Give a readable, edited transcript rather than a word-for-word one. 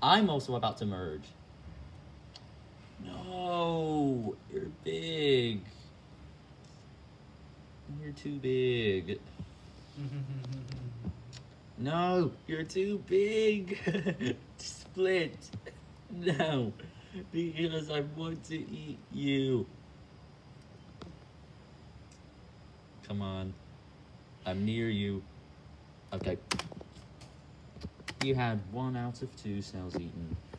I'm also about to merge. No, you're big. You're too big. No, you're too big. Split. No, because I want to eat you. Come on. I'm near you. Okay. You had 1 out of 2 cells eaten.